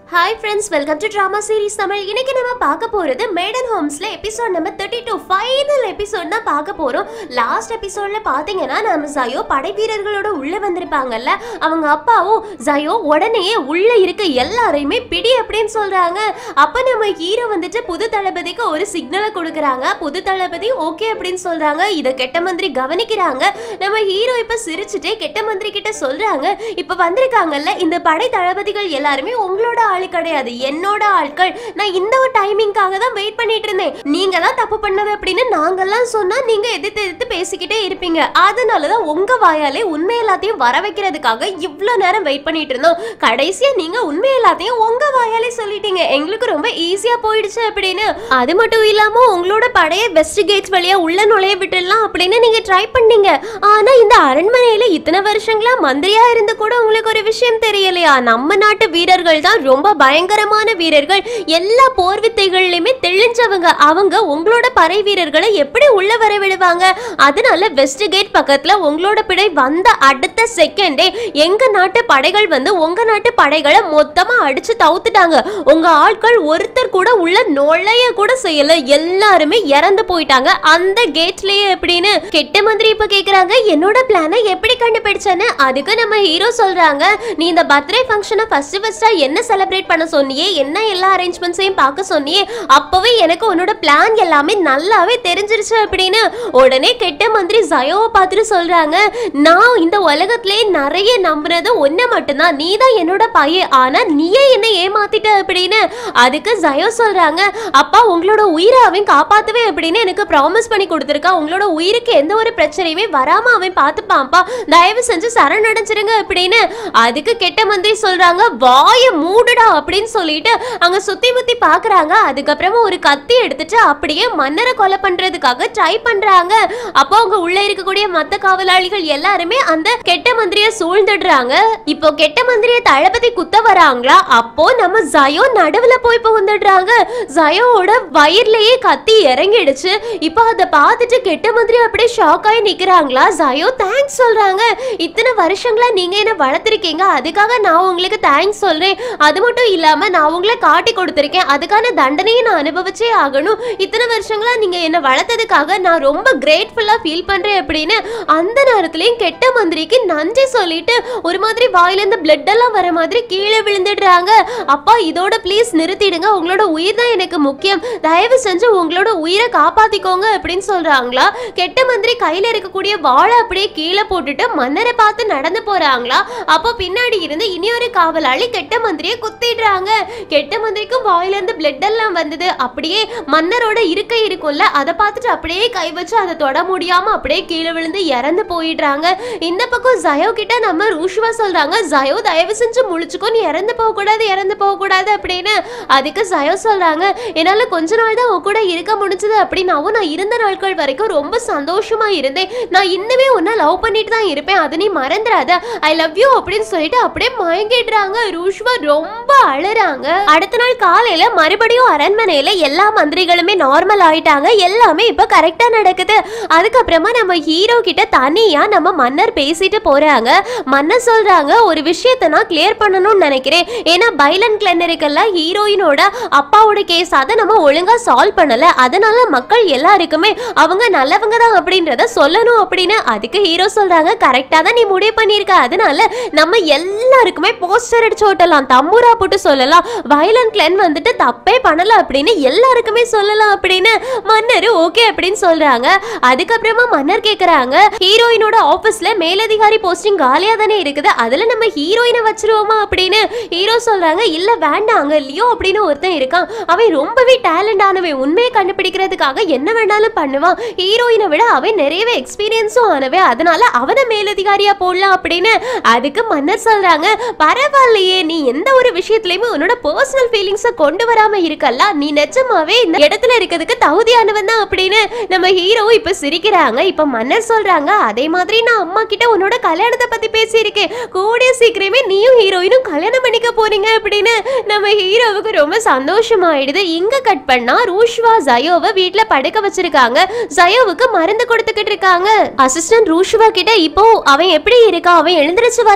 Hi friends, welcome to Drama Series Tamil. இன்னைக்கு நம்ம பார்க்க போறது மேடன் ஹோம்ஸ்ல எபிசோட் நம்பர் 32 ஃபைனல் எபிசோட் தான் பார்க்க போறோம். லாஸ்ட் எபிசோட்ல பாத்தீங்கன்னா நம்ம ஜயோ படை வீரர்களோட உள்ள வந்திருப்பாங்கல்ல, அவங்க அப்பாவும் ஜயோ உடனே உள்ள இருக்க எல்லாரையுமே பிடி அப்படின்னு சொல்றாங்க. அப்ப நம்ம ஹீரோ வந்துட்டு புது தளபதிக்கு ஒரு சிக்னலை கொடுக்கறாங்க. புது தளபதி ஓகே அப்படின்னு சொல்றாங்க. இத கெட்ட மந்திரி கவனிக்கிறாங்க. நம்ம ஹீரோ இப்ப சிரிச்சுட்டே கெட்ட மந்திரி கிட்ட சொல்றாங்க, இப்ப வந்திருக்காங்கல்ல இந்த படை தளபதிகள் எல்லாருமே உங்களோட கிடையாது, என்னோட ஆட்கள். நான் இந்த ஒரு டைமிங்காக தான் வெயிட் பண்ணிட்டு இருந்தேன். நீங்க தான் தப்பு பண்ணது அப்படின்னு நாங்கெல்லாம் சொன்னா நீங்க எதிர்த்து பேசிக்கிட்டே இருப்பீங்க. அதனாலதான் உங்க வாயாலே உண்மை எல்லாத்தையும் வர வைக்கிறதுக்காக இவ்வளவு நேரம் வெயிட் பண்ணிட்டு இருந்தோம். கடைசியா நீங்க உண்மை எல்லாத்தையும் உங்க வாயாலே சொல்லிட்டீங்க. எங்களுக்கு ரொம்ப ஈஸியா போயிடுச்சு அப்படின்னு. அது மட்டும் இல்லாம உங்களோட படைய வெஸ்ட் கேட்ஸ் வழியா உள்ள நுழைய விட்டுடலாம் அப்படின்னு நீங்க ட்ரை பண்ணீங்க. ஆனா இந்த அரண்மனையில இத்தனை வருஷங்களா மந்திரியா இருந்து கூட உங்களுக்கு ஒரு விஷயம் தெரியலையா? நம்ம நாட்டு வீரர்கள் தான் ரொம்ப பயங்கரமான வீரர்கள், எல்லா போர் வித்தைகளிலுமே தெளிஞ்சவங்க. அவங்க உங்களோட படை வீரர்களை எப்படி உள்ள வர விடுவாங்க? அதனால வெஸ்ட் கேட் பக்கத்துல உங்களோட படை வந்த அடுத்த செகண்டே எங்க நாட்டு படைகள் வந்து உங்க நாட்டு படைகளை மொத்தமா அடிச்சு தவுத்துட்டாங்க. உங்க ஆட்கள் ஒருத்தர் கூட உள்ள நுழைய கூட செய்யல, எல்லாருமே இறந்து போயிட்டாங்க அந்த கேட்லயே அப்படின்னு கெட்ட மந்திரி இப்ப கேக்குறாங்க, என்னோட பிளானை எப்படி கண்டுபிடிச்சேன்னு. அதுக்கு நம்ம ஹீரோ சொல்றாங்க, நீ இந்த பர்த்டே ஃபங்க்ஷனை ஃபர்ஸ்டா என்ன செலிப்ரேட் பண்ண சொன்னியே, என்ன எல்லா அரேஞ்ச்மெண்ட்ஸையும் பார்க்க சொன்னியே, அப்பவே எனக்கு உன்னோட பிளான் எல்லாமே நல்லாவே தெரிஞ்சிருச்சு அப்படின்னு. உடனே கெட்ட மந்திரி ஜயோவை பார்த்துட்டு சொல்றாங்க, நான் இந்த உலகத்திலே நிறைய நம்பினது ஒன்ன மட்டும்தான், நீ தான் என்னோட பையன், ஆனா நீயே என்ன ஏமாத்திட்ட அப்படின்னு. அதுக்கு ஜயோ சொல்றாங்க, அப்பா உங்களோட உயிரை அவன் காப்பாத்துவே அப்படின்னு எனக்கு ப்ராமிஸ் பண்ணி கொடுத்துருக்கா. உங்களோட உயிருக்கு எந்த ஒரு பிரச்சனையுமே வராம அவன் பார்த்துப்பான்ப்பா, தயவு செஞ்சு சரணடைஞ்சிருங்க அப்படின்னு. அதுக்கு கெட்ட மந்திரி சொல்றாங்க, வாய மூடுடா அப்படின்னு சொல்லிட்டு அங்க சுத்தி முத்தி பாக்குறாங்க. அதுக்கப்புறமா ஒரு கத்தி எடுத்துட்டு அப்படியே மன்னரை கொலை பண்றதுக்காக ட்ரை பண்றாங்க. அப்போ அவங்க உள்ள இருக்கக்கூடிய மத்த காவலாளிகள் எல்லாருமே அந்த கெட்ட மந்திரிய சூழ்ந்துடுறாங்க. இப்போ கெட்ட மந்திரிய தளபதி குத்த வராங்களா, அப்போ நம்ம ஜயோ நடுவுல போய் புகுந்துடுறாங்க. ஜயோவோட வயிறுலயே கத்தி இறங்கிடுச்சு. இப்போ அதை பார்த்துட்டு கெட்ட மந்திரி அப்படியே ஷாக் ஆகி நிக்கிறாங்களா. ஜயோ தேங்க்ஸ் சொல்றாங்க, இத்தனை வருஷங்களா நீங்க என்ன வளர்த்திருக்கீங்க, அதுக்காக நான் உங்களுக்கு தேங்க்ஸ் சொல்றேன். அது மட்டும் இல்லாம நான் உங்களை காட்டி கொடுத்திருக்கேன், அதுக்கான தண்டனையை நான் அனுபவிச்சே ஆகணும். இத்தனை வருஷங்களா நீங்க என்ன வளர்த்ததுக்காக நான் ரொம்ப கிரேட்ஃபுல்லா ஃபீல் பண்றேன் அப்படின்னு. அந்த நேரத்திலயும் கெட்ட மந்திரிக்கு நன்றி சொல்லிட்டு ஒரு மாதிரி வாயிலிருந்து பிளட் எல்லாம் வர மாதிரி கீழே விழுந்துடுறாங்க. அப்பா இதோட ப்ளீஸ் நிறுத்திடுங்க, உங்களோட உயிர் தான் எனக்கு முக்கியம், தயவு செஞ்சு உங்களோட உயிரை காப்பாத்திக்கோங்க அப்படின்னு சொல்றாங்களா. கெட்ட மந்திரி கையில இருக்கக்கூடிய வாளை அப்படியே கீழே போட்டுட்டு மன்னரை பார்த்து நடந்து போறாங்களா. அப்போ பின்னாடி இருந்து இனியொரு காவலாளி கெட்ட மந்திரியை குத்திடுறாங்க. கெட்ட மந்திரிக்கு வாயில இருந்து பிளட் எல்லாம் வந்தது. அப்படியே மன்னரோட இருக்கை இருக்கும்ல, அதை பார்த்துட்டு அப்படியே கை வச்சு அதை தொட முடியாம அப்படியே கீழே விழுந்து இறந்து போயிடுறாங்க. இந்த பக்கம் ஜயோ கிட்ட நம்ம ரூஷ்வா சொல்றாங்க, ஜயோ தயவு செஞ்சு முழிச்சுக்கோ, நீ இறந்து போக கூடாது அப்படின்னு. அதுக்கு ஜயோ சொல்றாங்க, என்னால கொஞ்ச நாள் தான் உன் கூட இருக்க முடிஞ்சது அப்படின்னாவும் நான் இருந்த நாட்கள் வரைக்கும் ரொம்ப சந்தோஷமா இருந்தேன், நான் இன்னுமே உன்னை லவ் பண்ணிட்டு தான் இருப்பேன், அது நீ மறந்துடாத, ஐ லவ் யூ அப்படின்னு சொல்லிட்டு அப்படியே மயங்கிடுறாங்க. ரூஷ்வா ரொம்ப அழறாங்க. அடுத்த நாள் காலையில மறுபடியும் அரண்மனையில எல்லா மந்திரிகளுமே நார்மல் ஆயிட்டாங்க, எல்லாமே இப்ப கரெக்டா நடக்குது. அதுக்கப்புறமா நம்ம ஹீரோ கிட்ட தனியா நம்ம மன்னர் பேசிட்டு போறாங்க. மன்னர் சொல்றாங்க, ஒரு விஷயத்தை நான் கிளியர் பண்ணணும்னு நினைக்கிறேன், ஏன்னா பைலன் கிளன்னருக்கெல்லாம் ஹீரோயினோட அப்பாவோட கேஸ் அதை நம்ம ஒழுங்கா சால்வ் பண்ணல, அதனால மக்கள் எல்லாருக்குமே அவங்க நல்லவங்க தான் அப்படின்றத சொல்லணும் அப்படின்னு. அதுக்கு ஹீரோ சொல்றாங்க, கரெக்டா தான் நீ முடிவு பண்ணிருக்க, அதனால நம்ம எல்லாருக்குமே போஸ்டர் அடிச்சு ஓட்டலாம், தம்பூரா போட்டு சொல்லலாம், வயலன் கிளன் வந்துட்டு தப்பே பண்ணல அப்படின்னு எல்லாருக்குமே சொல்லலாம் அப்படின்னு. மன்னர் ஓகே அப்படின்னு சொல்றாங்க. அதுக்கப்புறமா மன்னர் கேக்குறாங்க, ஹீரோயினோட ஆபீஸ்ல மேலதிகாரி போஸ்டிங் காலியா தானே இருக்குது, அதுல நம்ம ஹீரோயினை வச்சிருவோமா அப்படின்னு. ஹீரோ சொல்றாங்க, இல்ல வேண்டாங்க, லியோ அப்படின்னு ஒருத்தன் இருக்கான், அவன் ரொம்பவே டேலண்ட் ஆனவன், உண்மையை கண்டுபிடிக்கிறதுக்காக என்ன வேணாலும் பண்ணுவான், ஹீரோயினை விட அவன் நிறையவே எக்ஸ்பீரியன்ஸும் ஆனவன், அதனால அவனை மேலதிகாரியா போடலாம் அப்படின்னு. அதுக்கு மன்னர் சொல்றாங்க, பரவாயில்லையே, நீ எந்த ஒரு விஷயத்திலயுமே உன்னோட பர்சனல் ஃபீலிங்ஸை கொண்டு வராம இருக்கல்ல, நீ நிஜமாவே இந்த இடத்துல இருக்கிறதுக்கு தகுதியானவன் தான் அப்படின்னு. நம்ம ஹீரோ இப்ப சிரிக்கிறாங்க. இப்ப மன்னர் சொல்றாங்க, அதே மாதிரி நான் அம்மா கிட்ட உன்னோட கல்யாணத்தை பத்தி பேசியிருக்கேன், கூடிய சீக்கிரமே நீயும் ஹீரோயினும் கல்யாணம் பண்ணிக்க போறீங்க அப்படின்னு. நம்ம ஹீரோவுக்கு ரொம்ப சந்தோஷமாயிடுது. இங்க கட் பண்ணா ரூஷ்வா ஜயோவை வீட்டுல படுக்க வச்சிருக்காங்க. ஜயோவுக்கு மருந்து கொடுத்துக்கிட்டு இருக்காங்க. அசிஸ்டன்ட் ரூஷ்வா கிட்ட இப்போ அவன் எப்படி இருக்கான், அவன் எழுந்திருச்சுவானா அப்படின்னு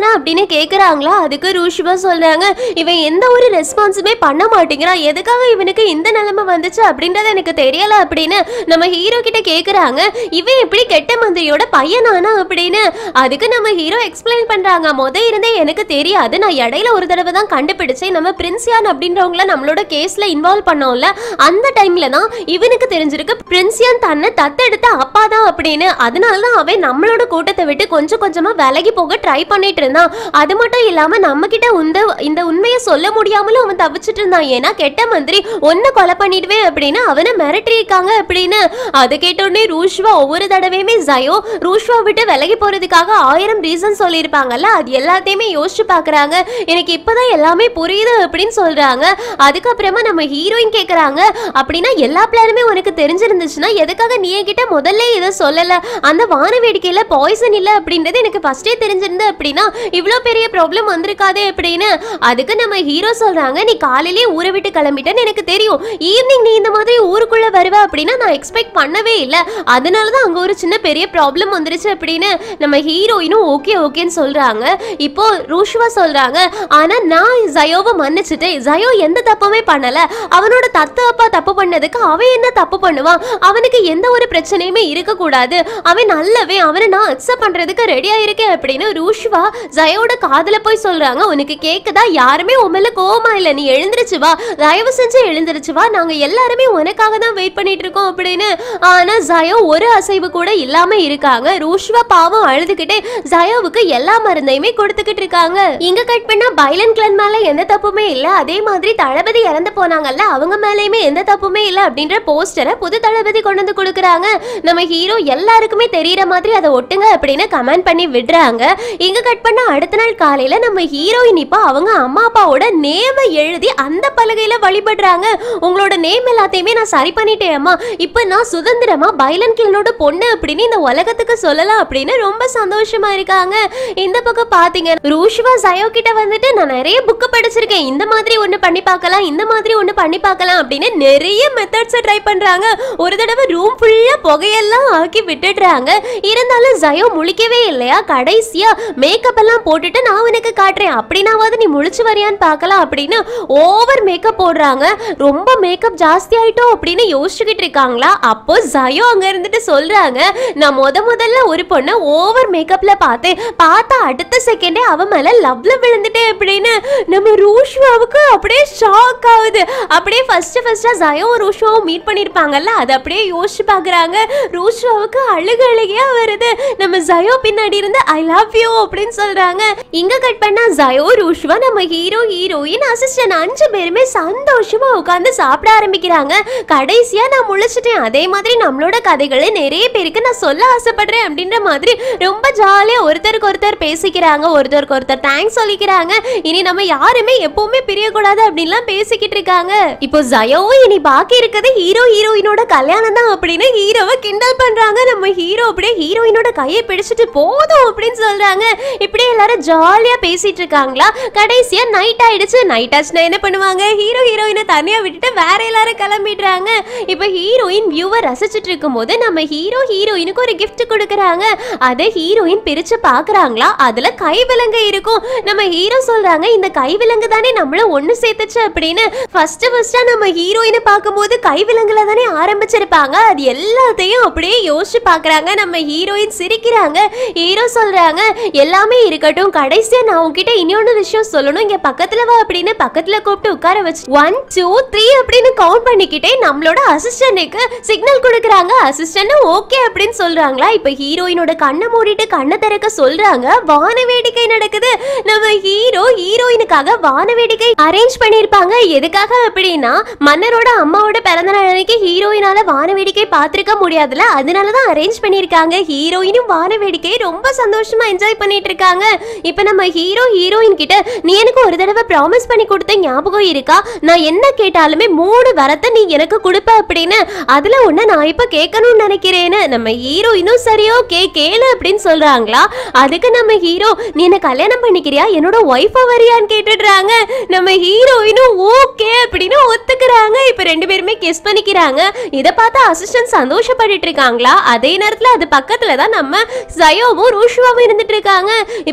கேக்குறாங்களா. அதுக்கு ரூஷ்வா சொல்றாங்க, இவன் எந்த ஒரு ரெஸ்பான்ஸுமே பண்ண மாட்டேங்கிறான், எதுக்காக இவனுக்கு இந்த நிலைமை வந்துச்சு அப்படின்றது எனக்கு தெரியல அப்படின்னு நம்ம ஹீரோ கிட்ட கேக்குறாங்க. இவன் எப்படி கெட்ட மந்திரியோட பையனானா அப்படின்னு. அதுக்கு நம்ம ஹீரோ எக்ஸ்பிளைன் பண்றாங்க, இருந்தே எனக்கு தெரியாது, நான் இடையில ஒரு தடவை தான் கண்டுபிடிச்சேன், நம்ம பிரின்சியான் அப்படின்றவங்கள நம்மளோட கேஸ்ல இன்வால்வ் பண்ணோம்ல, அந்த டைம்ல தான் இவனுக்கு தெரிஞ்சிருக்கு பிரின்சியான் தன்னை தத்தெடுத்த அப்பா தான் அப்படின்னு. அதனாலதான் அவன் நம்மளோட கூட்டத்தை விட்டு கொஞ்சம் கொஞ்சமா விலகி போக ட்ரை பண்ணிட்டு இருந்தான். அது மட்டும் இல்லாம நம்ம கிட்ட இந்த உண்மையை சொல்ல முடியாமலும் அவன் தவிச்சிட்டு இருந்தான். ஏன்னா கெட்ட மந்திரி ஒன்ன கொலை பண்ணிடுவேன் அப்படின்னு அவனை மிரட்டி இருக்காங்க அப்படின்னு. அதை கேட்டோடனே ரூஷ்வா ஒவ்வொரு தடவையுமே ஜயோ ரூஷ்வா விட்டு விலகி போறதுக்காக 1000 ரீசன் சொல்லியிருப்பாங்கல்ல, அது எல்லாத்தையுமே யோசிச்சு பாக்குறாங்க. எனக்கு இப்பதான் எல்லாமே புரியுது அப்படின்னு சொல்றாங்க. அதுக்கப்புறமா நம்ம ஹீரோயின் கேக்குறாங்க, அப்படின்னா எல்லா பிளானுமே உனக்கு தெரிஞ்சிருந்துச்சுன்னா எதுக்காக நீ என்கிட்ட முதல்ல இதை சொல்லல, அந்த வான வேடிக்கையில பாய்சன் இல்ல அப்படின்றது எனக்கு ஃபர்ஸ்டே தெரிஞ்சிருந்து அப்படின்னா இவ்வளவு பெரிய ப்ராப்ளம் வந்திருக்காதே அப்படின்னு. அதுக்கு நம்ம ஹீரோ சொல்றாங்க, நீ காலையிலேயே ஊரை விட்டு கிளம்பிட்டேன்னு எனக்கு தெரியும், ஈவினிங் நீ இந்த மாதிரி ஊருக்குள்ள வருவ அப்படின்னா நான் எக்ஸ்பெக்ட் பண்ணவே இல்லை, அதனாலதான் அங்க ஒரு சின்ன பெரிய ப்ராப்ளம் வந்துருச்சு அப்படின்னு நம்ம ஹீரோயினும் ஓகே ஓகேன்னு சொல்றாங்க. இப்போ ரூஷ்வா சொல்றாங்க, ஆனா நான் ஜயோவை மன்னிச்சுட்டேன், ஜயோ எந்த தப்புமே பண்ணல, அவனோட அப்பா தப்பு பண்ணதுக்கு அவன் என்ன தப்பு பண்ணுவான், அவனுக்கு எந்த ஒரு பிரச்சனையுமே இருக்க கூடாது, அவன் நல்லவே, அவனை நான் அக்செப்ட் பண்றதுக்கு ரெடியா இருக்கேன் அப்படின்னு ரூஷ்வா ஜயோட காதுல போய் சொல்றாங்க. உனக்கு கேக்குதா, யாருமே உண்மையில கோவமா இல்ல, நீ எழுந்திருச்சு வா, தயவு செஞ்சு எழுந்திருச்சு வா, நாங்க எல்லாருமே உனக்காக தான் வெயிட் பண்ணிட்டு இருக்கோம் அப்படின்னு. ஆனா ஜயோ ஒரு அசைவு கூட இல்லாம இருக்காங்க. ரூஷ்வா பாவம் அழுதுகிட்டே ஜயோவுக்கு எல்லா மருந்தையுமே கொடுத்துக்கிட்டு இருக்காங்க. இங்க கட் பண்ணா பைலன் கிளன் மேல எந்த தப்புமே இல்ல, அதே மாதிரி தளபதி இறந்து போனாங்கல்ல அவங்க மேலயுமே எந்த தப்புமே இல்ல அப்படின்ற போஸ்டரை புது தளபதி கொண்டு வந்து கொடுக்குறாங்க. நம்ம ஹீரோ எல்லாருக்குமே தெரியற மாதிரி அதை ஒட்டுங்க அப்படின்னு கமெண்ட் பண்ணி விடுறாங்க. இங்க கட் பண்ணா அடுத்த நாள் காலையில நம்ம ஹீரோயின் இப்ப அவங்க அம்மா அப்பாவோட நேம எழுதி அந்த பலகையில வழிபடுறாங்க. உங்களோட நேம் எல்லாத்தையுமே நான் சரி பண்ணிட்டேன் அம்மா, இப்ப நான் சுதந்திரமா பைலன் கிளனோட பொண்ணு அப்படின்னு இந்த உலகத்துக்கு சொல்லலாம் அப்படின்னு ரொம்ப சந்தோஷமா இருக்காங்க. இந்த பக்கம் பாத்தீங்க ரூஷ்வா ஜயோ கிட்ட வந்துட்டு, நான் நிறைய புக் படிச்சிருக்கேன், இந்த மாதிரி ஒண்ணு பண்ணி பார்க்கலாம், இந்த மாதிரி ஒண்ணு பண்ணி பார்க்கலாம் அப்படின்னு நிறைய மெத்தட்ஸ் ட்ரை பண்றாங்க. ஒரு தடவை ரூம் ஃபுல்லா புகையெல்லாம் ஆக்கி விட்டுடுறாங்க. இருந்தாலும் ஜயோ முழிக்கவே இல்லையா, கடைசியா மேக்கப் எல்லாம் போட்டுட்டு நான் உனக்கு காட்டுறேன் அப்படின்னாவது நீ முழிச்சு வரியான்னு பார்க்கலாம் அப்படின்னு ஓவர் மேக்கப் போடுறாங்க. ரொம்ப மேக்கப் ஜாஸ்தி ஆயிட்டோம் அப்படின்னு யோசிச்சுக்கிட்டு இருக்காங்களா. அப்போ ஜயோ அங்க இருந்துட்டு சொல்றாங்க, நான் முதல்ல ஒரு பொண்ணை ஓவர் மேக்கப்ல பார்த்தா அடுத்த செகண்டே அவ மேல லவ்ல விழுந்துட்டேன் அப்படின்னு. நம்ம ரூஷ்வாவுக்கு அப்படியே ஷாக் ஆகுது. அப்படியே ஃபர்ஸ்டா ஜயோ ரூஷ்வாவும் மீட் பண்ணிருப்பாங்கல்ல, அது அப்படியே யோசிச்சு பாக்குறாங்க. ரூஷ்வாவுக்கு அழுகையா வருது. நம்ம ஜயோ பின்னாடி இருந்து ஐ லவ் யூ அப்படின்னு சொல்றாங்க. இங்க கட் பண்ணா ஜயோ ரூஷ்வா நம்ம ஹீரோ ஹீரோயின் அசிஸ்டன்ட் 5 பேருமே சந்தோஷமா உட்கார்ந்து சாப்பிட ஆரம்பிக்கிறாங்க. கடைசியா நான் முழிச்சிட்டேன், அதே மாதிரி நம்மளோட கதைகளை நிறைய பேருக்கு நான் சொல்ல ஆசைப்படுறேன் அப்படின்ற மாதிரி ரொம்ப ஜாலியா ஒருத்தருக்கு ஒருத்தர் பேசிக்கிறாங்க, ஒருத்தருக்கு ஒருத்தர் தேங்க்ஸ் சொல்லிக்கிறாங்க. இனி நம்ம யாருமே எப்பவுமே பிரியக்கூடாது அப்படின்லாம் பேசிக்கிட்டு இருக்காங்க. இப்போ ஜயோவும் இனி பாக்கி இருக்கிறது ஹீரோ ஹீரோயினோட கல்யாணம் தான் அப்படின்னு ஹீரோவை கிண்டல் பண்றாங்க. நம்ம ஹீரோ அப்படியே ஹீரோயினோட கையை பிடிச்சிட்டு போதும் அப்படின்னு சொல்றாங்க. இப்படியே எல்லாரும் ஜாலியா பேசிட்டு இருக்காங்களா. கடைசியா நைட் ஆயிடுச்சு. நைட் ஆச்சுன்னா என்ன பண்ணுவாங்க, ஹீரோ ஹீரோயினை தனியா விட்டுட்டு வேற எல்லாரும் கிளம்பிடுறாங்க. இப்போ ஹீரோயின் வியூவை ரசிச்சுட்டு இருக்கும் போது நம்ம ஹீரோ ஹீரோயினுக்கு ஒரு கிஃப்ட் கொடுக்கறாங்க. அதை ஹீரோயின் பிரிச்சு பாக்குறாங்களா, அதுல கைவிலங்கு இருக்கும். நம்ம ஹீரோ சொல்றாங்க, இந்த கைவிலங்கு தானே நம்மள ஒண்ணு சேர்த்துச்சு அப்படின்னு. ஃபர்ஸ்டா நம்ம ஹீரோயினை பார்க்கும்போது கைவிலங்குல தானே ஆரம்பிச்சிருப்பாங்க, அது எல்லாத்தையும் அப்படியே யோசிச்சு பாக்குறாங்க. நம்ம ஹீரோயின் சிரிக்கிறாங்க. ஹீரோ சொல்றாங்க, எல்லாமே இருக்கட்டும், கடைசியா நான் உன்கிட்ட இன்னொன்னு விஷயம் சொல்லணும், இங்க பக்கத்துல வா அப்படின்னு பக்கத்துல கூப்பிட்டு உட்கார வச்சு 1 2 3 அப்படின்னு கவுண்ட் பண்ணிக்கிட்டே நம்மளோட அசிஸ்டன்ட்க்கு சிக்னல் கொடுக்கறாங்க. அசிஸ்டன்ட் ஓகே அப்படின்னு சொல்றாங்களா. இப்ப ஹீரோயினோட கண்ணை மூடிட்டு கண்ணை திறக்க சொல்றாங்க. வான வேடிக்கை நடக்குது. நம்ம ஹீரோ ஹீரோயினுக்காக வான வேடிக்கை அரேஞ்ச் பண்ணிருப்பாங்க. எதுக்காக அப்படின்னா மன்னரோட அம்மாவோட பிறந்த நாள் அன்னைக்கு ஹீரோயினால வான வேடிக்கை பார்த்திருக்க முடியாதுல, அதனாலதான் அரேஞ்ச் பண்ணிருக்காங்க. ஹீரோயினும் வான வேடிக்கையை ரொம்ப சந்தோஷமா என்ஜாய் பண்ணிட்டு இருக்காங்க. இப்ப நம்ம ஹீரோ ஹீரோயின் கிட்ட, நீ எனக்கு ஒரு தடவை ப்ராமிஸ் பண்ணி கொடுத்த ஞாபகம் இருக்கா, நான் என்ன கேட்டாலுமே 3 வரத்தை நீ எனக்கு கொடுப்ப அப்படின்னு, அதுல ஒண்ணு நான் இப்ப கேட்கணும்னு நினைக்கிறேன்னு. நம்ம ஹீரோயினும் சரியோ கேளு அப்படின்னு சொல்றாங்களா. அதுக்கு நம்ம ஹீரோ, நீ என்ன கல்யாணம் பண்ணிக்கிறியா, என்னோட ஒய்ஃபா வரியான்னு கேட்டுடுறாங்க. நம்ம ஹீரோயினும் ஓகே அப்படின்னு ஒத்துக்கிறாங்க. இப்ப 2 பேருமே கிஸ் பண்ணிக்கிறாங்க. இத பார்த்தா அசிஸ்டன்ட் சந்தோஷப்பட்டுட்டு இருக்காங்களா. அதே நேரத்துல அது பக்கத்துல தான் நம்ம ஜயோவும் ரூஷ்வாவும் இருந்துட்டு இருக்காங்க. இப்ப ரூஷ்வா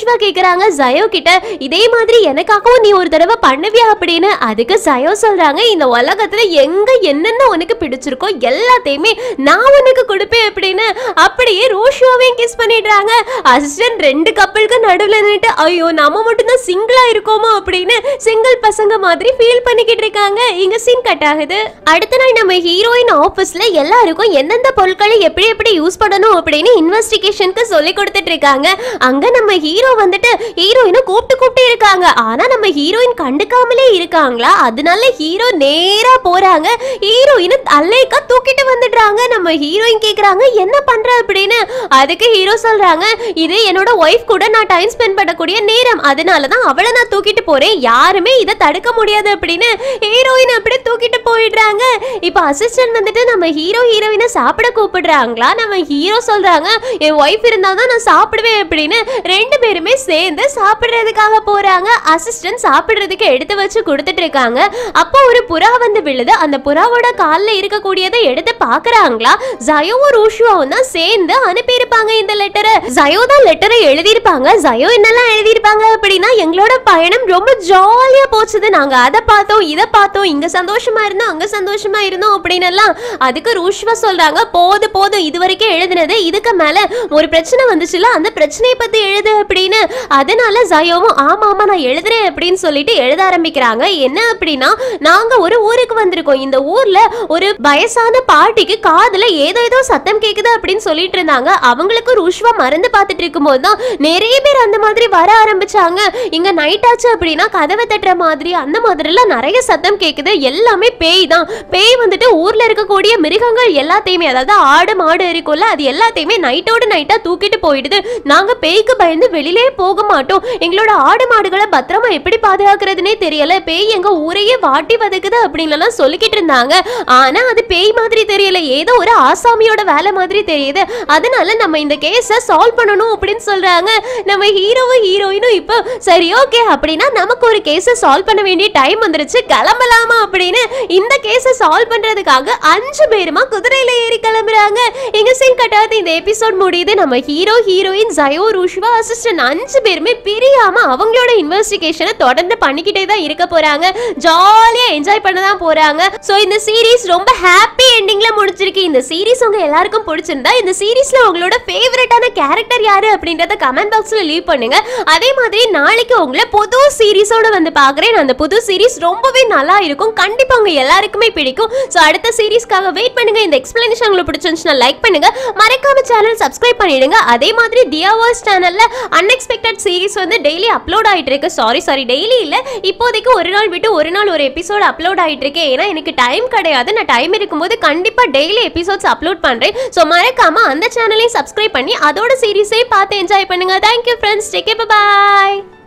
ரூஷ்வா கேக்குறாங்க ஜயோ கிட்ட, இதே மாதிரி எனக்காகவும் நீ ஒரு தடவை பண்ணுவியா அப்படின்னு. அதுக்கு ஜயோ சொல்றாங்க, இந்த உலகத்துல எங்க என்னென்ன உனக்கு பிடிச்சிருக்கோ எல்லாத்தையுமே நான் உனக்கு கொடுப்பேன் அப்படின்னு. அப்படியே ரூஷ்வாவையும் கிஸ் பண்ணிடுறாங்க. அசிஸ்டன்ட் 2 கப்பலுக்கு நடுவுல நின்னுட்டு, ஐயோ நம்ம மட்டும் தான் சிங்கிளா இருக்கோமா அப்படின்னு சிங்கிள் பசங்க மாதிரி ஃபீல் பண்ணிக்கிட்டு இருக்காங்க. இங்க சீன் கட் ஆகுது. அடுத்த நாள் நம்ம ஹீரோயின் ஆபீஸ்ல எல்லாருக்கும் எந்தெந்த பொருட்களை எப்படி எப்படி யூஸ் பண்ணணும் அப்படின்னு இன்வெஸ்டிகேஷனுக்கு சொல்லி கொடுத்துட்டு இருக்காங்க. அங்க நம்ம ஹீரோ வந்துட்டு ஹீரோயினை கூப்பிட்டு இருக்காங்க. ஆனா நம்ம ஹீரோயின் கண்டுக்காமலே இருக்காங்களா, அதனால ஹீரோ நேரா போறாங்க. ஹீரோயினை அல்லேக்கா தூக்கிட்டு வந்துடுறாங்க. நம்ம ஹீரோயின் கேக்குறாங்க என்ன பண்ற அப்படின்னு. அதுக்கு ஹீரோ சொல்றாங்க, இது என்னோட ஒய்ஃப் கூட நான் டைம் ஸ்பெண்ட் பண்ணக்கூடிய நேரம், அதனாலதான் அவளை நான் தூக்கிட்டு போறேன், யாருமே இதை தடுக்க முடியாது அப்படின்னு ஹீரோயின் அப்படி தூக்கிட்டு போயிடுறாங்க. இப்ப அசிஸ்டன்ட் வந்துட்டு நம்ம ஹீரோயினை சாப்பிட கூப்பிடுறாங்களா. நம்ம ஹீரோ சொல்றாங்க, என் ஒய்ஃப் இருந்தாதான் நான் சாப்பிடுவேன் அப்படின்னு. 2 பேருமே சேர்ந்து சாப்பிடுறதுக்காக போறாங்க. அசிஸ்டன்ட் சாப்பிடுறதுக்கு எடுத்து வச்சு கொடுத்துட்டு இருக்காங்க. அப்போ ஒரு புறா வந்து விழுது. அந்த புறாவோட கால்ல இருக்கக்கூடியதை எடுத்து பாக்குறாங்களா. ஜயோவும் ரூஷ்வாவும் தான் சேர்ந்து அனுப்பி இருப்பாங்க இந்த லெட்டரை. ஜயோ தான் லெட்டரை எழுதியிருப்பாங்க. ஜயோ என்னெல்லாம் எழுதியிருப்பாங்க அப்படின்னா, எங்களோட பயணம் ரொம்ப ஜாலியா போச்சுது, நாங்க அதை பார்த்தோம் இதை பார்த்தோம், இங்க சந்தோஷமா இருந்தோம் அங்க சந்தோஷமா இருந்தோம் அப்படின்னு எல்லாம். அதுக்கு ரூஷ்வா சொல்றாங்க, போதும் இது வரைக்கும் எழுதுனது, இதுக்கு மேல ஒரு பிரச்சனை வந்துச்சுல அந்த பிரச்சனையை பத்தி எழுது அப்படின்னு. அதனால ஜயோவும் ஆமா நான் எழுதுறேன் அப்படின்னு சொல்லிட்டு எழுத ஆரம்பிக்கிறாங்க. என்ன அப்படின்னா, நாங்க ஒரு ஊருக்கு வந்திருக்கோம். இந்த ஊர்ல ஒரு வயசான பாட்டிக்கு காதுல ஏதோ சத்தம் கேக்குது அப்படின்னு சொல்லிட்டு இருந்தாங்க. அவங்களுக்கு ரூஷ்வா மறந்து பார்த்துட்டு இருக்கும் போதுதான் நிறைய பேர் அந்த மாதிரி வர ஆரம்பிச்சாங்க. இங்க நைட் ஆச்சு அப்படின்னா கதவை தட்டுற மாதிரி அந்த மாதிரி எல்லாம் நிறைய சத்தம் கேக்குது. எல்லாமே பேய் தான். பேய் வந்துட்டு ஊர்ல இருக்கக்கூடிய மிருகங்கள் எல்லாத்தையுமே, அதாவது ஆடு மாடு இருக்கும்ல, அது எல்லாத்தையுமே நைட்டோட நைட்டா தூக்கிட்டு போயிடுது. நாங்க பேய்க்கு பயந்து வெளியிலே போக மாட்டோம். எங்களோட ஆடு மாடுகளை பத்திரமா எப்படி பாதுகாக்கிறதுனே தெரியல. பேய் எங்க ஊரையே வாட்டி வதக்குது அப்படின்னு எல்லாம் சொல்லிக்கிட்டு இருந்தாங்க. ஆனா அது பேய் மாதிரி தெரியல, ஏதோ ஒரு ஆசாமியோட வேலை மாதிரி தெரியுது. அதனால நம்ம இந்த கேஸை சால்வ் பண்ணணும் அப்படின்னு சொல்றாங்க. நம்ம ஹீரோவும் ஹீரோயினும் இப்போ சரி ஓகே அப்படின்னா நமக்கு ஒரு கேஸை சால்வ் பண்ண வேண்டிய டைம் வந்துருச்சு, கிளம்பலாமா அப்படின்னு இந்த கேஸை சால்வ் பண்றதுக்காக 5 பேருமா குதிரையில ஏறி கிளம்புறாங்க. எங்க சீன் கட்டாது இந்த எபிசோட் முடியுது. நம்ம ஹீரோ ஹீரோயின் ஜயோ ரூஷ்வா அசிஸ்டன்ட் 5 பேருமே பிரியாம அவங்களோட இன்வெஸ்டிகேஷனை தொடர்ந்து பண்ணிக்கிட்டே தான் இருக்க போறாங்க. ஜாலியா என்ஜாய் பண்ண தான் போறாங்க. சோ இந்த சீரிஸ் ரொம்ப ஹாப்பி எண்டிங்ல முடிச்சிருக்கு. இந்த சீரிஸ் உங்க எல்லாருக்கும் பிடிச்சிருந்தா இந்த சீரிஸ்ல உங்களோட ஃபேவரட்டான கேரக்டர் யாரு அப்படின்றத கமெண்ட் பாக்ஸ்ல லீவ் பண்ணுங்க. அதே மாதிரி நாளைக்கு உங்களை புது சீரிஸோட வந்து பாக்குறேன். அந்த புது சீரிஸ் ரொம்பவே நல்லா இருக்கும், கண்டிப்பா உங்க எல்லாருக்குமே பிடிக்கும். சோ அடுத்த சீரிஸ்க்காக வெயிட் பண்ணுங்க. இந்த எக்ஸ்பிளனேஷன் உங்களுக்கு பிடிச்சிருந்துச்சுன்னா லைக் பண்ணுங்க, மறக்காம சேனல் சப்ஸ்கிரைப் பண்ணிடுங்க. அதே மாதிரி டியர் வாய்ஸ் சேனல்ல அன்எக்ஸ்பெக்டட் சீரிஸ் வந்து டெய்லி அப்லோட் ஆயிட்டு இருக்கு. சாரி டெய்லி இல்ல, இப்போதைக்கு ஒரு நாள் விட்டு ஒரு நாள் ஒரு எபிசோட் அப்லோட் ஆயிட்டு இருக்கு. ஏன்னா எனக்கு டைம் கிடையாது. நான் டைம் இருக்கும்போது கண்டிப்பா டெய்லி எபிசோட்ஸ் அப்லோட் பண்றேன். சோ மறக்காம அந்த சேனலையும் சப்ஸ்கிரைப் பண்ணி அதோட சீரிஸையும் பார்த்து என்ஜாய் பண்ணுங்க. Thank you friends, take care, by.